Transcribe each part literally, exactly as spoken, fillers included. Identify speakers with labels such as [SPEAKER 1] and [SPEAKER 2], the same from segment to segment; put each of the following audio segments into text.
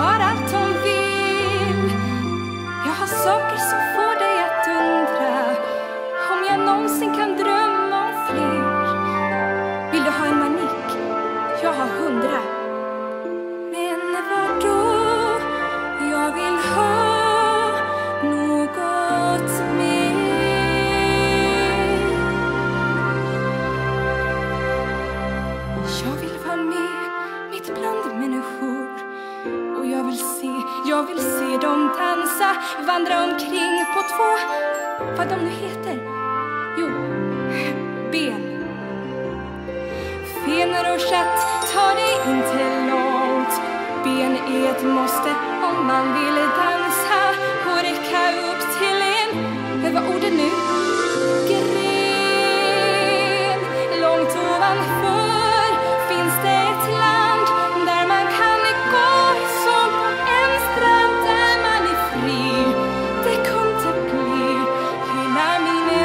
[SPEAKER 1] har allt hon vill. Jag har saker som får dig att undra om jag någonsin kan drömma om fler. Vill du ha en manik? Jag har hundra. Men vadå? Jag vill ha något mer. Jag vill vara med mitt bland människor. Och jag vill se, jag vill se dem dansa, vandra omkring på två, vad de nu heter. Jo, ben. Fener och chatt tar det inte långt. Ben är ett måste om man vill dansa och räcka upp till en, vad ordet nu? Gren. Långt ovanför finns det ett land där man kan gå som på en strand där man är fri. Det kunde bli hela min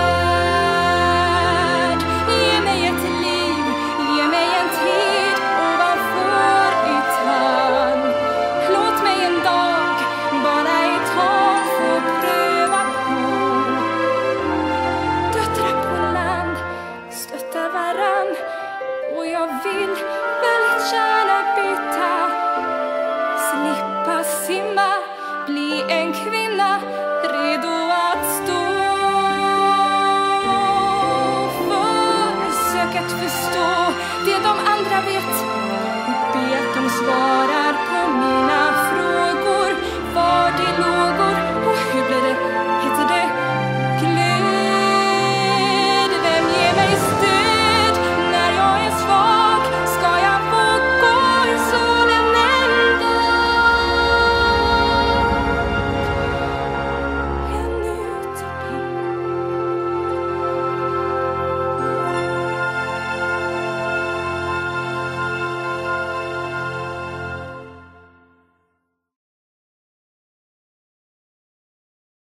[SPEAKER 1] värld. Ge mig ett liv, ge mig en tid ovanför ytan. Låt mig en dag, bara ett tag få pröva på. Döttrar på land stöttar varann. Och jag vill väldigt gärna byta. Slippa simma, bli en kvinna redo att stå. Försök att förstå det de andra vet och be att de svarar.